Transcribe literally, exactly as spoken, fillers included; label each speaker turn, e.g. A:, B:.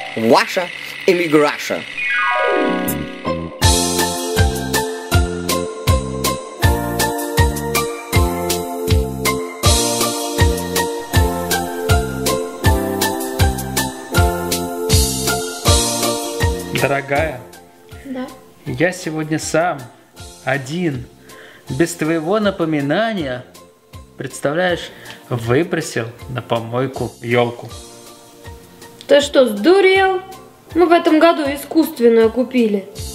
A: ваша иммиграша.
B: Дорогая,
C: да.
B: Я сегодня сам, один, без твоего напоминания, представляешь, выбросил на помойку елку.
C: Ты что, сдурел? Мы в этом году искусственную купили.